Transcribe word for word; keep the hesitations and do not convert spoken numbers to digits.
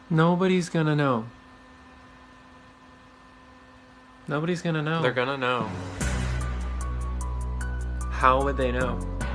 Nobody's gonna know. Nobody's gonna know. They're gonna know. How would they know?